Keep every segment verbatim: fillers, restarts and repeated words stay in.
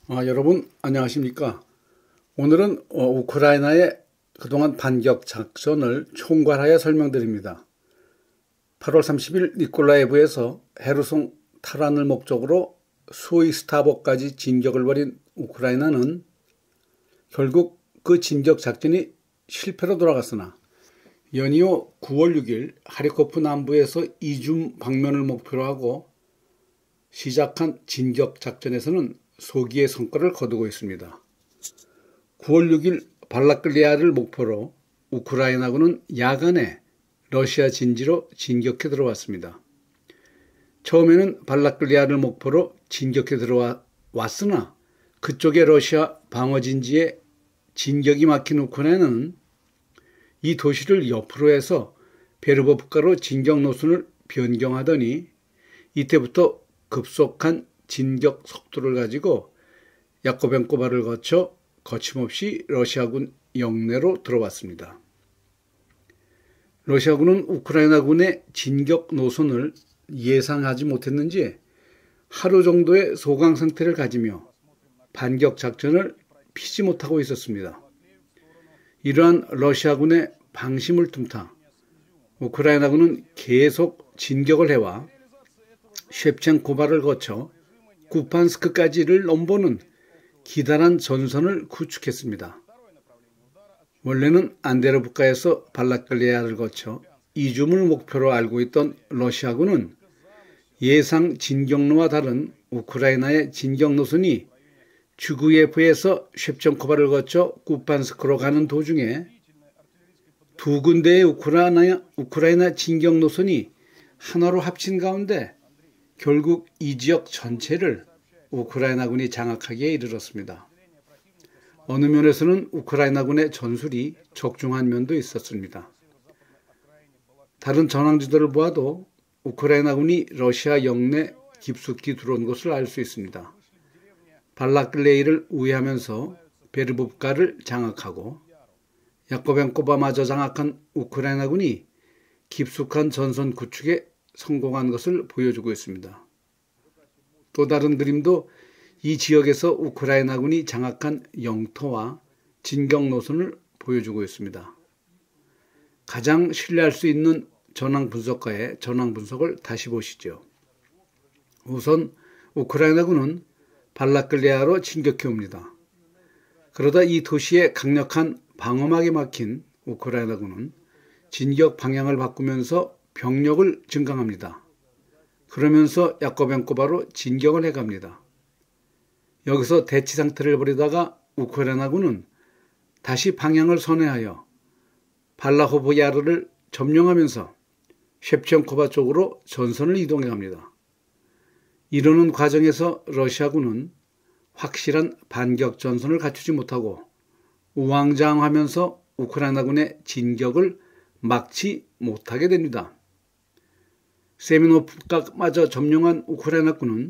아, 여러분 안녕하십니까? 오늘은 어, 우크라이나의 그동안 반격 작전을 총괄하여 설명드립니다. 팔월 삼십일 니콜라예브에서 헤르손 탈환을 목적으로 수이스타보까지 진격을 벌인 우크라이나는 결국 그 진격 작전이 실패로 돌아갔으나 연이어 구월 육일 하리코프 남부에서 이줌 방면을 목표로 하고 시작한 진격 작전에서는 소기의 성과를 거두고 있습니다. 구월 육일 발라클리아를 목표로 우크라이나군은 야간에 러시아 진지로 진격해 들어왔습니다. 처음에는 발라클리아를 목표로 진격해 들어왔으나 그쪽의 러시아 방어 진지에 진격이 막힌 우크라이나는 이 도시를 옆으로 해서 베르보프카로 진격 노선을 변경하더니 이때부터 급속한 진격 속도를 가지고 야코벤코바를 거쳐 거침없이 러시아군 영내로 들어왔습니다. 러시아군은 우크라이나군의 진격 노선을 예상하지 못했는지 하루 정도의 소강 상태를 가지며 반격 작전을 피지 못하고 있었습니다. 이러한 러시아군의 방심을 틈타 우크라이나군은 계속 진격을 해와 셰프첸코바를 거쳐 쿠판스크까지를 넘보는 기다란 전선을 구축했습니다. 원래는 안데르브카에서 발라클리아를 거쳐 이줌을 목표로 알고 있던 러시아군은 예상 진격로와 다른 우크라이나의 진격 노선이 주구예프에서 셰프첸코바를 거쳐 쿠판스크로 가는 도중에 두 군데의 우크라이나, 우크라이나 진격 노선이 하나로 합친 가운데 결국 이 지역 전체를 우크라이나군이 장악하기에 이르렀습니다. 어느 면에서는 우크라이나군의 전술이 적중한 면도 있었습니다. 다른 전황지도를 보아도 우크라이나군이 러시아 영내 깊숙이 들어온 것을 알 수 있습니다. 발라클레이를 우회하면서 베르보프카를 장악하고 야코벤코바마저 장악한 우크라이나군이 깊숙한 전선 구축에 성공한 것을 보여주고 있습니다. 또 다른 그림도 이 지역에서 우크라이나군이 장악한 영토와 진격 노선을 보여주고 있습니다. 가장 신뢰할 수 있는 전황 분석가의 전황 분석을 다시 보시죠. 우선 우크라이나군은 발라클리아로 진격해 옵니다. 그러다 이 도시의 강력한 방어막에 막힌 우크라이나군은 진격 방향을 바꾸면서 병력을 증강합니다. 그러면서 야코벤코바로 진격을 해갑니다. 여기서 대치 상태를 벌이다가 우크라이나군은 다시 방향을 선회하여 발라호보야르를 점령하면서 셰프첸코바 쪽으로 전선을 이동해 갑니다. 이러는 과정에서 러시아군은 확실한 반격 전선을 갖추지 못하고 우왕좌왕하면서 우크라이나군의 진격을 막지 못하게 됩니다. 세미노프까마저 점령한 우크라이나군은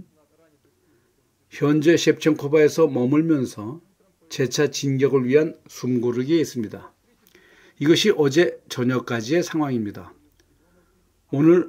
현재 셰프첸코바에서 머물면서 재차 진격을 위한 숨고르기에 있습니다. 이것이 어제 저녁까지의 상황입니다. 오늘,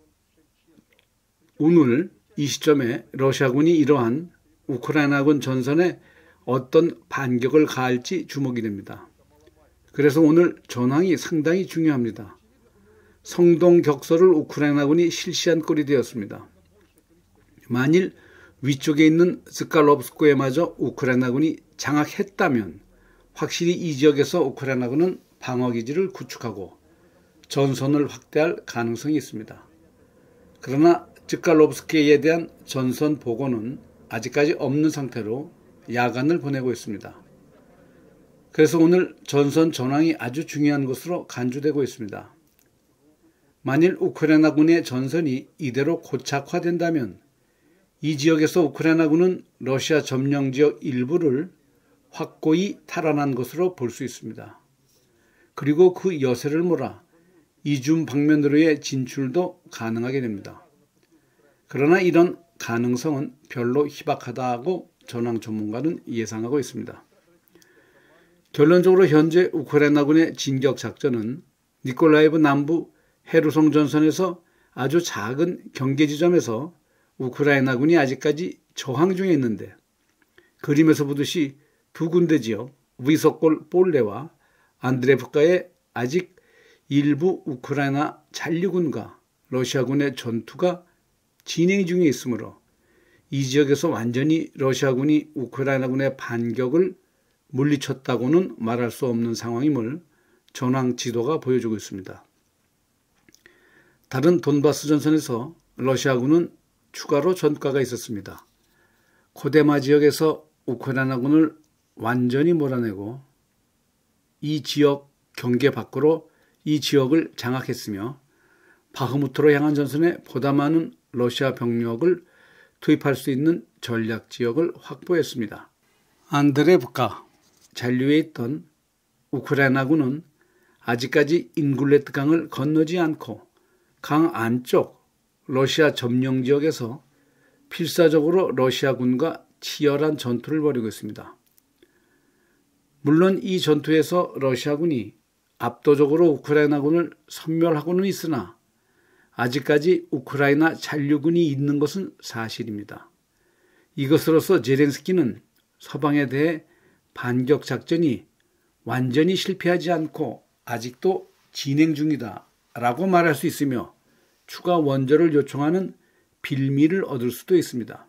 오늘 이 시점에 러시아군이 이러한 우크라이나군 전선에 어떤 반격을 가할지 주목이 됩니다. 그래서 오늘 전황이 상당히 중요합니다. 성동격서를 우크라이나군이 실시한 꼴이 되었습니다. 만일 위쪽에 있는 스칼롭스크에마저 우크라이나군이 장악했다면 확실히 이 지역에서 우크라이나군은 방어기지를 구축하고 전선을 확대할 가능성이 있습니다. 그러나 스칼롭스크에 대한 전선 보고는 아직까지 없는 상태로 야간을 보내고 있습니다. 그래서 오늘 전선 전황이 아주 중요한 것으로 간주되고 있습니다. 만일 우크라이나군의 전선이 이대로 고착화된다면 이 지역에서 우크라이나군은 러시아 점령지역 일부를 확고히 탈환한 것으로 볼 수 있습니다. 그리고 그 여세를 몰아 이줌 방면으로의 진출도 가능하게 됩니다. 그러나 이런 가능성은 별로 희박하다고 전황 전문가는 예상하고 있습니다. 결론적으로 현재 우크라이나군의 진격 작전은 니콜라예브 남부 헤르손 전선에서 아주 작은 경계 지점에서 우크라이나군이 아직까지 저항 중에 있는데 그림에서 보듯이 두 군데 지역 위서골 볼레와 안드레프카의 아직 일부 우크라이나 잔류군과 러시아군의 전투가 진행 중에 있으므로 이 지역에서 완전히 러시아군이 우크라이나군의 반격을 물리쳤다고는 말할 수 없는 상황임을 전황 지도가 보여주고 있습니다. 다른 돈바스 전선에서 러시아군은 추가로 전과가 있었습니다. 코데마 지역에서 우크라이나군을 완전히 몰아내고 이 지역 경계 밖으로 이 지역을 장악했으며 바흐무트로 향한 전선에 보다 많은 러시아 병력을 투입할 수 있는 전략 지역을 확보했습니다. 안드레브카 잔류에 있던 우크라이나군은 아직까지 인굴레트 강을 건너지 않고 강 안쪽 러시아 점령 지역에서 필사적으로 러시아군과 치열한 전투를 벌이고 있습니다. 물론 이 전투에서 러시아군이 압도적으로 우크라이나군을 섬멸하고는 있으나 아직까지 우크라이나 잔류군이 있는 것은 사실입니다. 이것으로서 제렌스키는 서방에 대해 반격 작전이 완전히 실패하지 않고 아직도 진행 중이다 라고 말할 수 있으며 추가 원조를 요청하는 빌미를 얻을 수도 있습니다.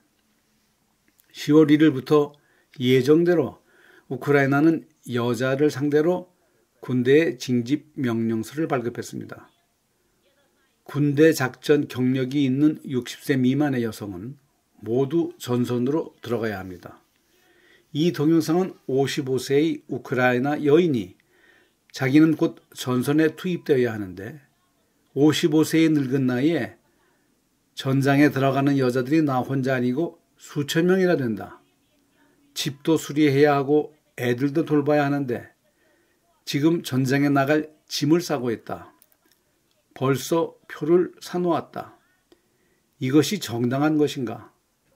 시월 일일부터 예정대로 우크라이나는 여자를 상대로 군대의 징집 명령서를 발급했습니다. 군대 작전 경력이 있는 육십 세 미만의 여성은 모두 전선으로 들어가야 합니다. 이 동영상은 오십오 세의 우크라이나 여인이 자기는 곧 전선에 투입되어야 하는데 오십오 세의 늙은 나이에 전장에 들어가는 여자들이 나 혼자 아니고 수천 명이나 된다. 집도 수리해야 하고 애들도 돌봐야 하는데 지금 전장에 나갈 짐을 싸고 있다. 벌써 표를 사놓았다. 이것이 정당한 것인가?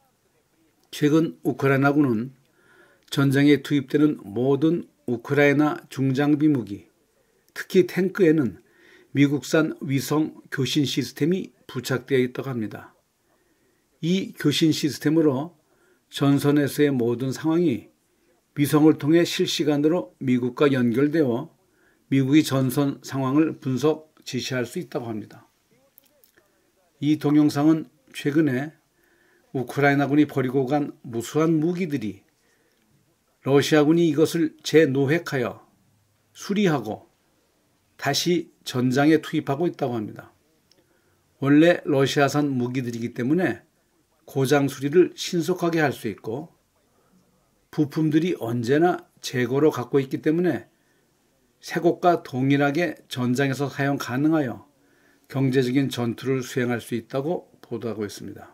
최근 우크라이나군은 전장에 투입되는 모든 우크라이나 중장비 무기, 특히 탱크에는 미국산 위성 교신 시스템이 부착되어 있다고 합니다. 이 교신 시스템으로 전선에서의 모든 상황이 위성을 통해 실시간으로 미국과 연결되어 미국이 전선 상황을 분석, 지시할 수 있다고 합니다. 이 동영상은 최근에 우크라이나군이 버리고 간 무수한 무기들이 러시아군이 이것을 재노획하여 수리하고 다시 전장에 투입하고 있다고 합니다. 원래 러시아산 무기들이기 때문에 고장 수리를 신속하게 할 수 있고 부품들이 언제나 재고로 갖고 있기 때문에 새 것과 동일하게 전장에서 사용 가능하여 경제적인 전투를 수행할 수 있다고 보도하고 있습니다.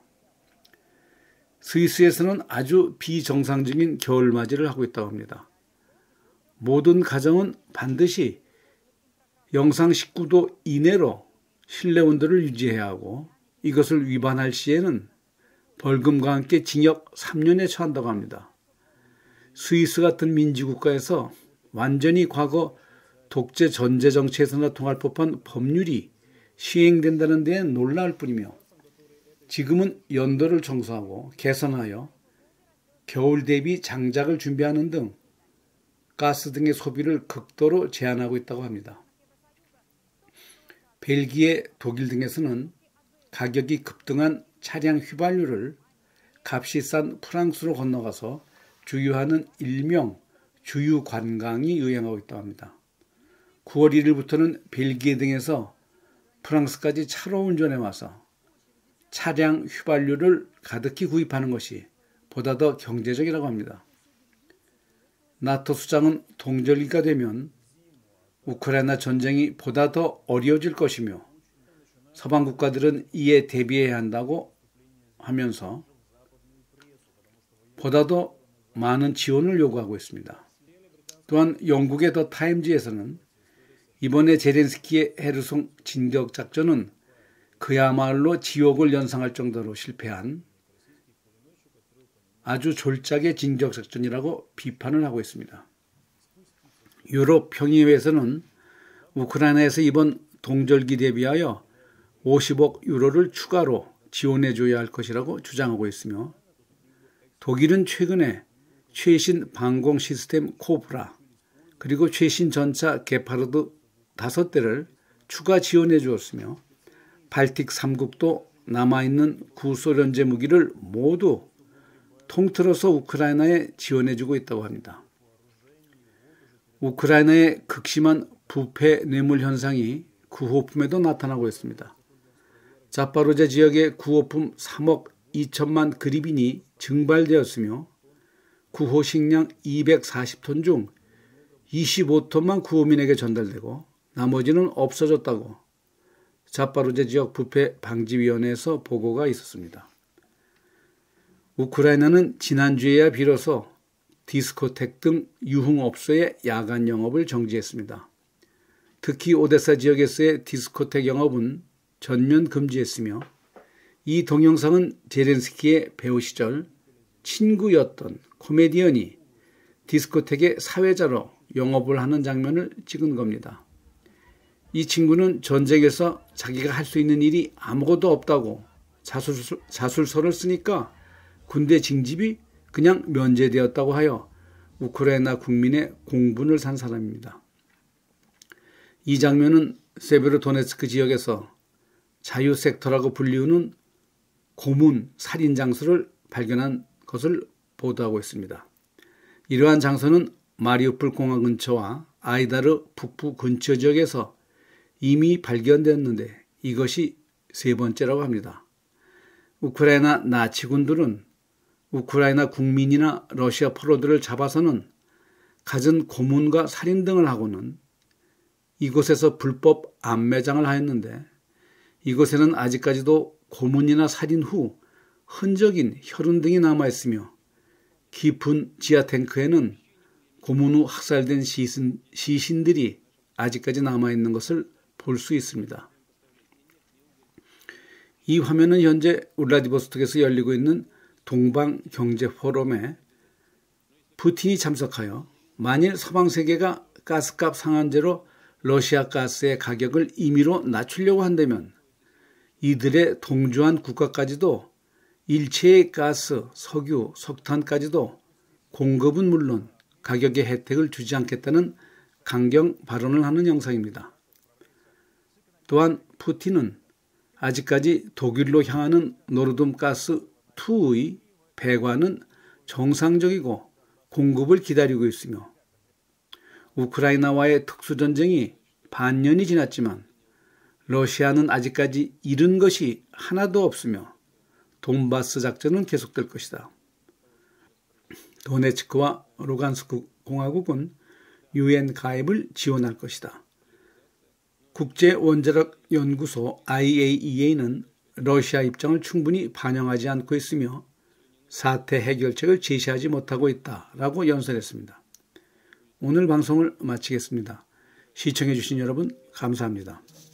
스위스에서는 아주 비정상적인 겨울맞이를 하고 있다고 합니다. 모든 가정은 반드시 영상 십구 도 이내로 실내 온도를 유지해야 하고 이것을 위반할 시에는 벌금과 함께 징역 삼 년에 처한다고 합니다. 스위스 같은 민주국가에서 완전히 과거 독재 전제 정치에서나 통할 법한 법률이 시행된다는 데에 놀라울 뿐이며 지금은 연도를 정수하고 개선하여 겨울 대비 장작을 준비하는 등 가스 등의 소비를 극도로 제한하고 있다고 합니다. 벨기에, 독일 등에서는 가격이 급등한 차량 휘발유를 값이 싼 프랑스로 건너가서 주유하는 일명 주유 관광이 유행하고 있다고 합니다. 구월 일일부터는 벨기에 등에서 프랑스까지 차로 운전해 와서 차량 휘발유를 가득히 구입하는 것이 보다 더 경제적이라고 합니다. 나토 수장은 동절기가 되면 우크라이나 전쟁이 보다 더 어려워질 것이며 서방 국가들은 이에 대비해야 한다고 하면서 보다 더 많은 지원을 요구하고 있습니다. 또한 영국의 더 타임즈에서는 이번에 제렌스키의 헤르손 진격 작전은 그야말로 지옥을 연상할 정도로 실패한 아주 졸작의 진격 작전이라고 비판을 하고 있습니다. 유럽 평의회에서는 우크라이나에서 이번 동절기 대비하여 오십억 유로를 추가로 지원해 줘야 할 것이라고 주장하고 있으며 독일은 최근에 최신 방공 시스템 코브라, 그리고 최신 전차 게파르드 다섯 대를 추가 지원해 주었으며 발틱 삼 국도 남아있는 구소련제 무기를 모두 통틀어서 우크라이나에 지원해 주고 있다고 합니다. 우크라이나의 극심한 부패 뇌물 현상이 구호품에도 나타나고 있습니다. 자파로제 지역의 구호품 삼억 이천만 그리빈이 증발되었으며 구호 식량 이백사십 톤 중 이십오 톤만 구호민에게 전달되고 나머지는 없어졌다고 자파로제 지역 부패 방지위원회에서 보고가 있었습니다. 우크라이나는 지난주에야 비로소 디스코텍 등 유흥업소의 야간 영업을 정지했습니다. 특히 오데사 지역에서의 디스코텍 영업은 전면 금지했으며 이 동영상은 제렌스키의 배우 시절 친구였던 코미디언이 디스코텍의 사회자로 영업을 하는 장면을 찍은 겁니다. 이 친구는 전쟁에서 자기가 할 수 있는 일이 아무것도 없다고 자술서, 자술서를 쓰니까 군대 징집이 그냥 면제되었다고 하여 우크라이나 국민의 공분을 산 사람입니다. 이 장면은 세베로도네츠크 지역에서 자유섹터라고 불리우는 고문 살인 장소를 발견한 것을 보도하고 있습니다. 이러한 장소는 마리우폴 공항 근처와 아이다르 북부 근처 지역에서 이미 발견되었는데 이것이 세 번째라고 합니다. 우크라이나 나치군들은 우크라이나 국민이나 러시아 포로들을 잡아서는 갖은 고문과 살인 등을 하고는 이곳에서 불법 암매장을 하였는데 이곳에는 아직까지도 고문이나 살인 후 흔적인 혈흔 등이 남아있으며 깊은 지하 탱크에는 고문 후 학살된 시신, 시신들이 아직까지 남아있는 것을 볼 수 있습니다. 이 화면은 현재 울라디보스톡에서 열리고 있는 동방경제포럼에 푸틴이 참석하여 만일 서방세계가 가스값 상한제로 러시아 가스의 가격을 임의로 낮추려고 한다면 이들의 동조한 국가까지도 일체의 가스, 석유, 석탄까지도 공급은 물론 가격의 혜택을 주지 않겠다는 강경 발언을 하는 영상입니다. 또한 푸틴은 아직까지 독일로 향하는 노르돔가스 이의 배관은 정상적이고 공급을 기다리고 있으며 우크라이나와의 특수전쟁이 반년이 지났지만 러시아는 아직까지 잃은 것이 하나도 없으며 돈바스 작전은 계속될 것이다. 도네츠크와 루간스크 공화국은 유엔 가입을 지원할 것이다. 국제원자력연구소 아이에이이에이는 러시아 입장을 충분히 반영하지 않고 있으며 사태 해결책을 제시하지 못하고 있다라고 연설했습니다. 오늘 방송을 마치겠습니다. 시청해 주신 여러분 감사합니다.